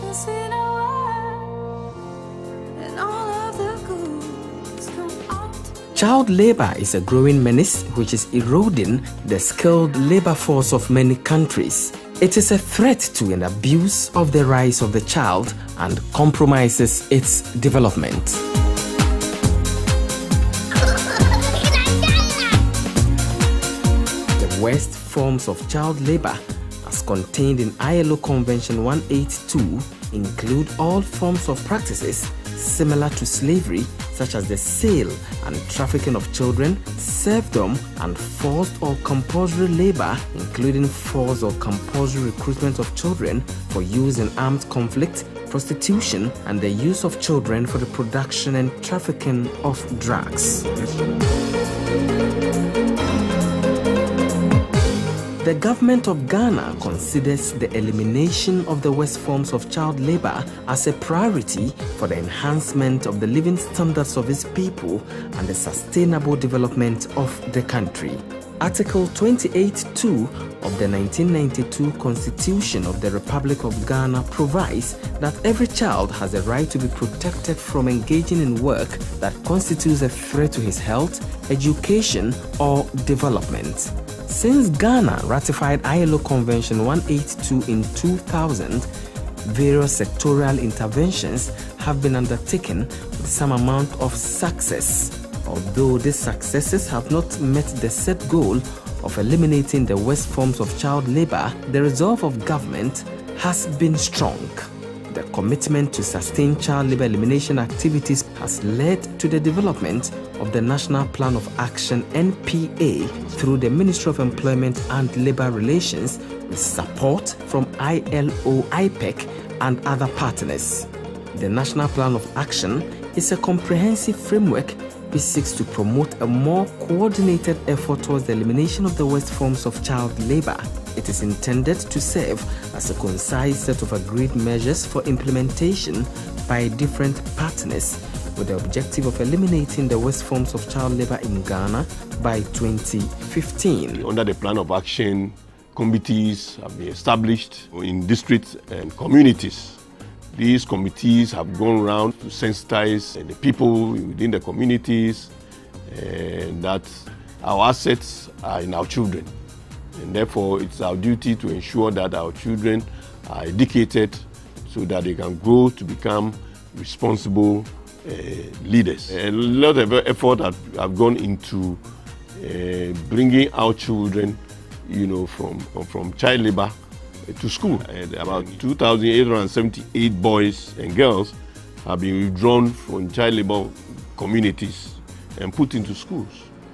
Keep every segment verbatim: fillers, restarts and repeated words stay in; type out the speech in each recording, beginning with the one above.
once in a while, and all of the goods come out. Child labor is a growing menace which is eroding the skilled labor force of many countries. It is a threat to an abuse of the rights of the child and compromises its development. The worst forms of child labor, as contained in I L O Convention one eighty-two, include all forms of practices similar to slavery, such as the sale and trafficking of children, serfdom, and forced or compulsory labor, including forced or compulsory recruitment of children for use in armed conflict, prostitution, and the use of children for the production and trafficking of drugs. The government of Ghana considers the elimination of the worst forms of child labor as a priority for the enhancement of the living standards of its people and the sustainable development of the country. Article twenty-eight point two of the nineteen ninety-two Constitution of the Republic of Ghana provides that every child has a right to be protected from engaging in work that constitutes a threat to his health, education, or development. Since Ghana ratified I L O Convention one eighty-two in two thousand, various sectoral interventions have been undertaken with some amount of success. Although these successes have not met the set goal of eliminating the worst forms of child labor, the resolve of government has been strong. The commitment to sustain child labor elimination activities has led to the development of the National Plan of Action N P A through the Ministry of Employment and Labor Relations with support from I L O, I P E C and other partners. The National Plan of Action is a comprehensive framework which seeks to promote a more coordinated effort towards the elimination of the worst forms of child labor. It is intended to serve as a concise set of agreed measures for implementation by different partners with the objective of eliminating the worst forms of child labor in Ghana by twenty fifteen. Under the Plan of Action, committees have been established in districts and communities. These committees have gone around to sensitize the people within the communities and that our assets are in our children. And therefore, it's our duty to ensure that our children are educated so that they can grow to become responsible uh, leaders. A lot of effort have, have gone into uh, bringing our children, you know, from, from child labor to school. And about two thousand eight hundred seventy-eight boys and girls have been withdrawn from child labor communities and put into schools.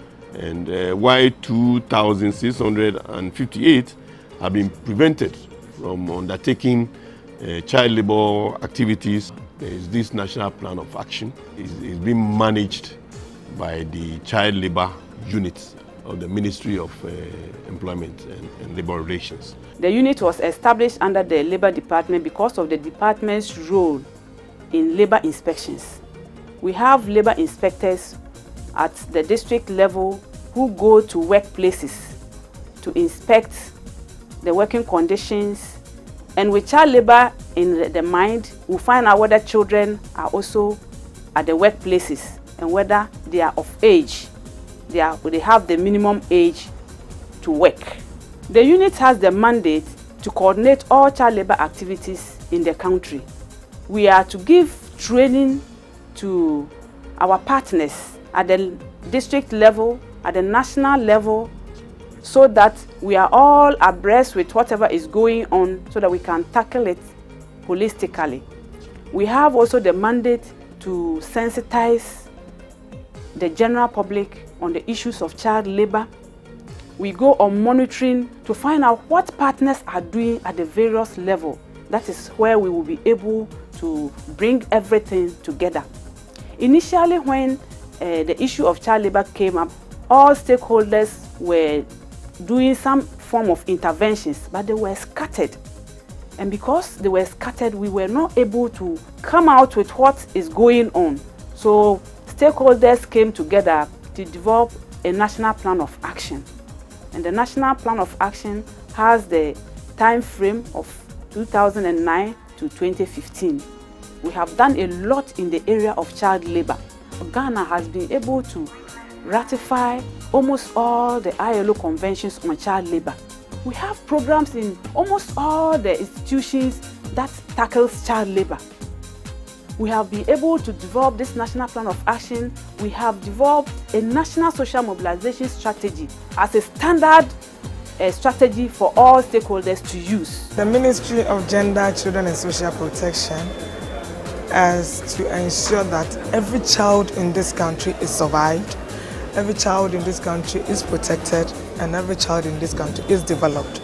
And uh, while two thousand six hundred fifty-eight have been prevented from undertaking uh, child labor activities. There is this National Plan of Action. It's, it's being managed by the Child Labor Unit of the Ministry of uh, Employment and, and Labor Relations. The unit was established under the Labor Department because of the department's role in labor inspections. We have labor inspectors at the district level who go to workplaces to inspect the working conditions, and with child labor in the mind, we find out whether children are also at the workplaces and whether they are of age. They, are, they have the minimum age to work. The unit has the mandate to coordinate all child labor activities in the country. We are to give training to our partners at the district level, at the national level, so that we are all abreast with whatever is going on so that we can tackle it holistically. We have also the mandate to sensitize the general public on the issues of child labor. We go on monitoring to find out what partners are doing at the various levels. That is where we will be able to bring everything together. Initially, when uh, the issue of child labor came up, all stakeholders were doing some form of interventions, but they were scattered. And because they were scattered, we were not able to come out with what is going on. So stakeholders came together to develop a national plan of action. And the national plan of action has the time frame of two thousand nine to to twenty fifteen, we have done a lot in the area of child labor. Ghana has been able to ratify almost all the I L O conventions on child labor. We have programs in almost all the institutions that tackles child labor. We have been able to develop this national plan of action. We have developed a national social mobilization strategy as a standard uh, strategy for all stakeholders to use. The Ministry of Gender, Children and Social Protection is to ensure that every child in this country is survived, every child in this country is protected, and every child in this country is developed.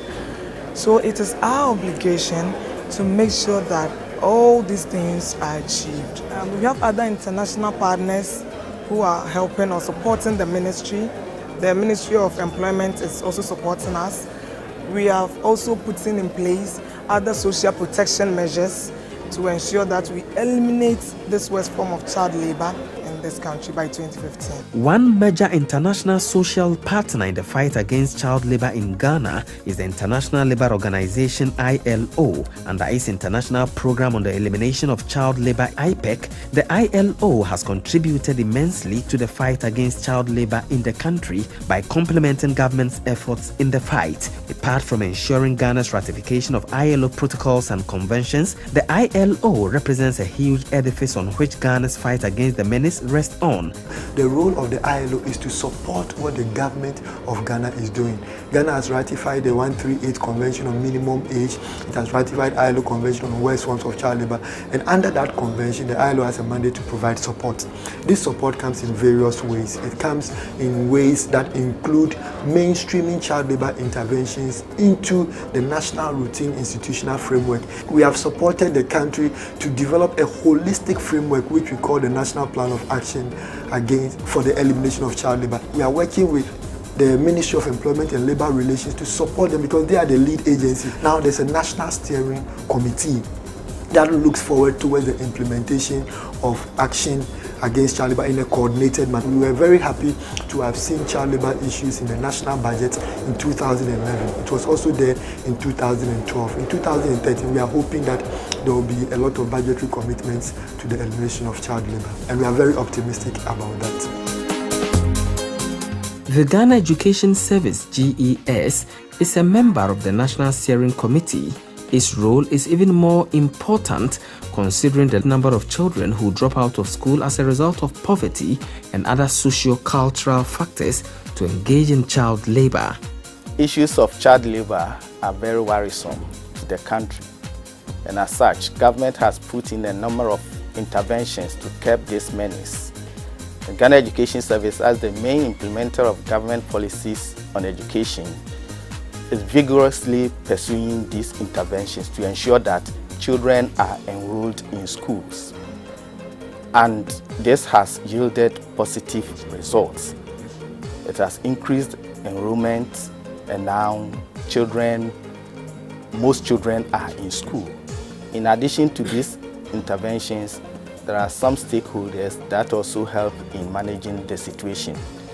So it is our obligation to make sure that all these things are achieved. Um, we have other international partners who are helping or supporting the ministry. The Ministry of Employment is also supporting us. We have also put in place other social protection measures to ensure that we eliminate this worst form of child labor in this country by twenty fifteen. One major international social partner in the fight against child labor in Ghana is the International Labour Organization I L O. Under its international program on the elimination of child labor I P E C, the I L O has contributed immensely to the fight against child labor in the country by complementing government's efforts in the fight. Apart from ensuring Ghana's ratification of I L O protocols and conventions, the I L O represents a huge edifice on which Ghana's fight against the menace rests on. The role of the I L O is to support what the government of Ghana is doing. Ghana has ratified the one thirty-eight Convention on Minimum Age. It has ratified I L O Convention on Worst Forms of Child Labor. And under that convention, the I L O has a mandate to provide support. This support comes in various ways. It comes in ways that include mainstreaming child labor interventions into the national routine institutional framework. We have supported the country to develop a holistic framework which we call the National Plan of Action against for the elimination of child labor. We are working with the Ministry of Employment and Labour Relations to support them because they are the lead agency. Now there's a national steering committee that looks forward towards the implementation of action against child labor in a coordinated manner. We were very happy to have seen child labor issues in the national budget in two thousand eleven. It was also there in two thousand twelve. In two thousand thirteen, we are hoping that there will be a lot of budgetary commitments to the elimination of child labor, and we are very optimistic about that. The Ghana Education Service, G E S, is a member of the National Steering Committee. Its role is even more important considering the number of children who drop out of school as a result of poverty and other socio-cultural factors to engage in child labor. Issues of child labor are very worrisome to the country, and as such, government has put in a number of interventions to curb this menace. The Ghana Education Service, as the main implementer of government policies on education, is vigorously pursuing these interventions to ensure that children are enrolled in schools. And this has yielded positive results. It has increased enrollment, and now children, most children are in school. In addition to these interventions, there are some stakeholders that also help in managing the situation.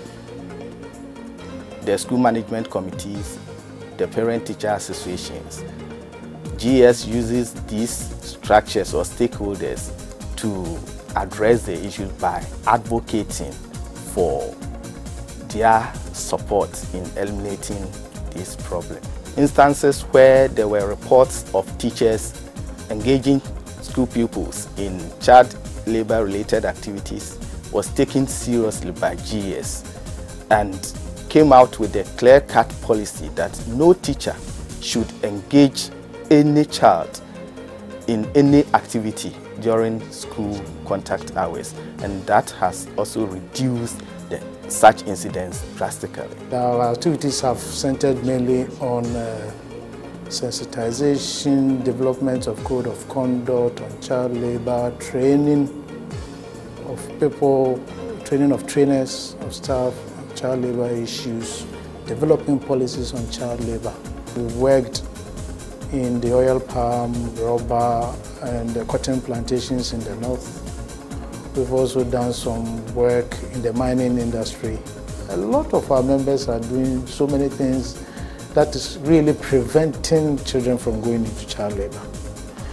The school management committees, the parent-teacher associations. G E S uses these structures or stakeholders to address the issue by advocating for their support in eliminating this problem. Instances where there were reports of teachers engaging school pupils in child labor-related activities was taken seriously by G E S and came out with a clear-cut policy that no teacher should engage any child in any activity during school contact hours, and that has also reduced the, such incidents drastically. Our activities have centered mainly on uh, sensitization, development of code of conduct on child labor, training of people, training of trainers, of staff, child labor issues, developing policies on child labor. We worked in the oil palm, rubber, and the cotton plantations in the north. We've also done some work in the mining industry. A lot of our members are doing so many things that is really preventing children from going into child labor.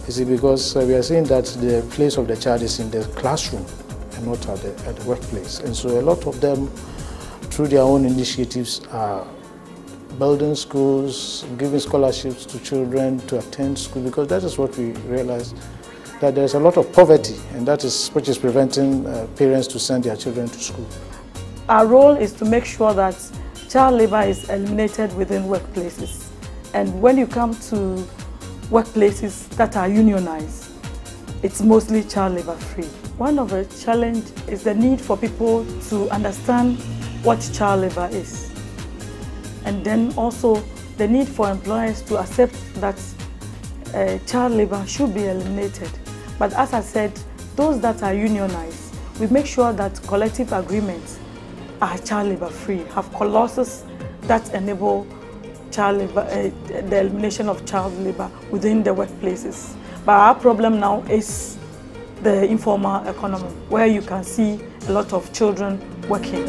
You see, because uh, we are saying that the place of the child is in the classroom and not at the, at the workplace. And so a lot of them, through their own initiatives, are building schools, giving scholarships to children to attend school, because that is what we realize, that there's a lot of poverty, and that is which is preventing uh, parents to send their children to school. Our role is to make sure that child labor is eliminated within workplaces. And when you come to workplaces that are unionized, it's mostly child labor free. One of the challenges is the need for people to understand what child labor is. And then also the need for employers to accept that uh, child labor should be eliminated. But as I said, those that are unionized, we make sure that collective agreements are child labor free, have clauses that enable child labor, uh, the elimination of child labor within the workplaces. But our problem now is the informal economy, where you can see a lot of children working.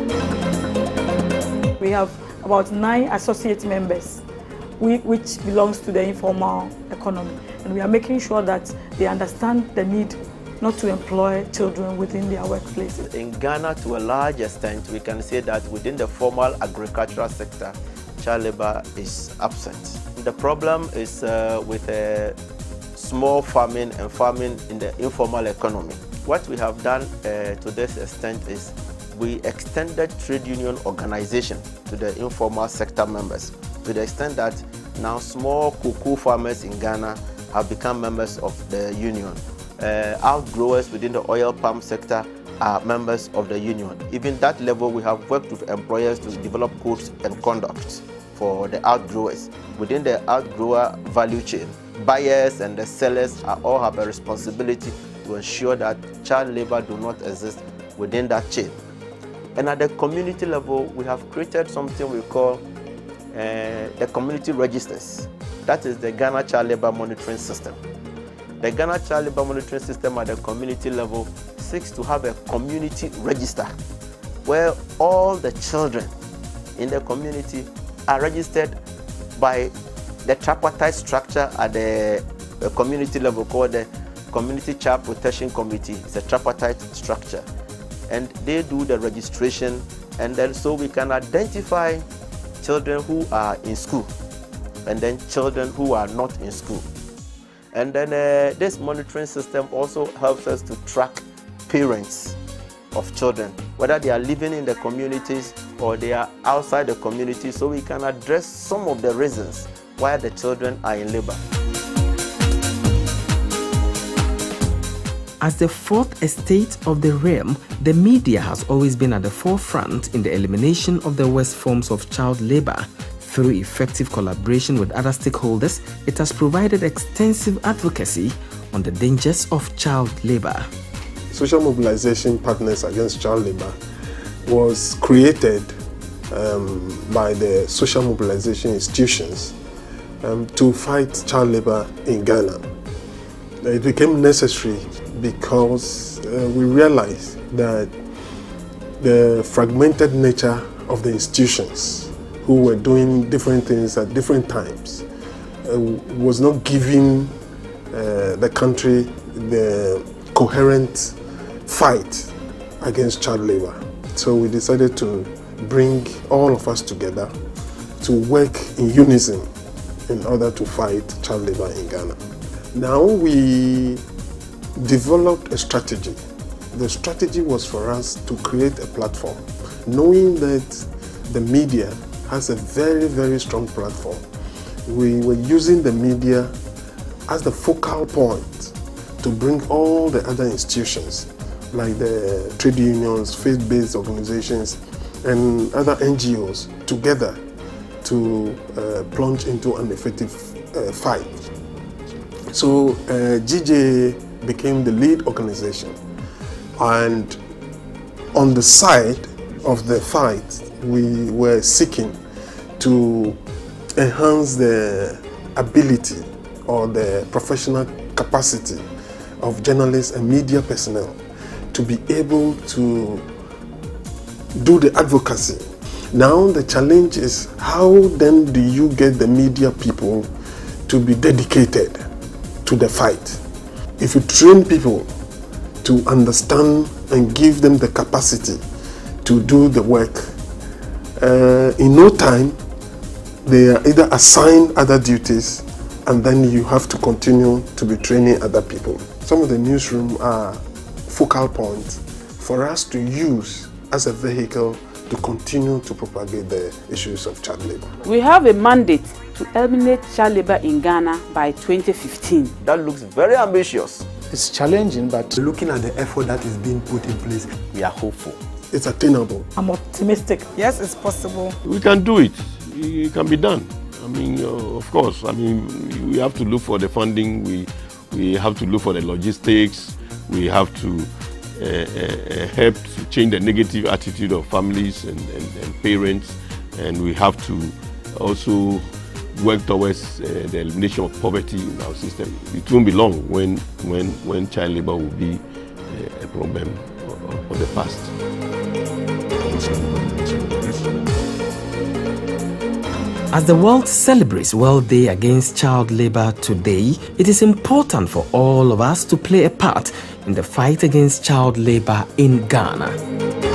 We have about nine associate members, we, which belongs to the informal economy. And we are making sure that they understand the need not to employ children within their workplaces. In Ghana, to a large extent, we can say that within the formal agricultural sector, child labor is absent. The problem is uh, with uh, small farming and farming in the informal economy. What we have done uh, to this extent is we extended trade union organization to the informal sector members, to the extent that now small cocoa farmers in Ghana have become members of the union. Uh, outgrowers within the oil palm sector are members of the union. Even that level, we have worked with employers to develop codes and conduct for the outgrowers. Within the outgrower value chain, buyers and the sellers are, all have a responsibility to ensure that child labor do not exist within that chain. And at the community level, we have created something we call uh, the community registers. That is the Ghana Child Labor Monitoring System. The Ghana Child Labor Monitoring System at the community level seeks to have a community register where all the children in the community are registered by the tripartite structure at the, the community level called the Community Child Protection Committee. It's a tripartite structure. And they do the registration, and then so we can identify children who are in school and then children who are not in school. And then uh, this monitoring system also helps us to track parents of children, whether they are living in the communities or they are outside the community, so we can address some of the reasons why the children are in labor. As the fourth estate of the realm, the media has always been at the forefront in the elimination of the worst forms of child labor. Through effective collaboration with other stakeholders, it has provided extensive advocacy on the dangers of child labor. Social Mobilization Partners Against Child Labor was created um, by the social mobilization institutions um, to fight child labor in Ghana. It became necessary because uh, we realized that the fragmented nature of the institutions who were doing different things at different times uh, was not giving uh, the country the coherent fight against child labor. So we decided to bring all of us together to work in unison in order to fight child labor in Ghana. Now we developed a strategy. The strategy was for us to create a platform, knowing that the media has a very, very strong platform. We were using the media as the focal point to bring all the other institutions, like the trade unions, faith-based organizations, and other N G Os together to uh, plunge into an effective uh, fight. So uh, G J became the lead organization, and on the side of the fight, we were seeking to enhance the ability or the professional capacity of journalists and media personnel to be able to do the advocacy. Now the challenge is, how then do you get the media people to be dedicated to the fight? if you train people to understand and give them the capacity to do the work, uh, in no time they are either assigned other duties and then you have to continue to be training other people. Some of the newsroom are focal points for us to use as a vehicle to continue to propagate the issues of child labor. We have a mandate to eliminate child labor in Ghana by twenty fifteen. That looks very ambitious. It's challenging, but looking at the effort that is being put in place, we are hopeful. It's attainable. I'm optimistic. Yes, it's possible. We can do it. It can be done. I mean, uh, of course, I mean, we have to look for the funding, we, we have to look for the logistics, we have to uh, uh, help to change the negative attitude of families and, and, and parents, and we have to also work towards uh, the elimination of poverty in our system. It won't be long when, when, when child labor will be uh, a problem of, of the past. As the world celebrates World Day Against Child Labor today, it is important for all of us to play a part in the fight against child labor in Ghana.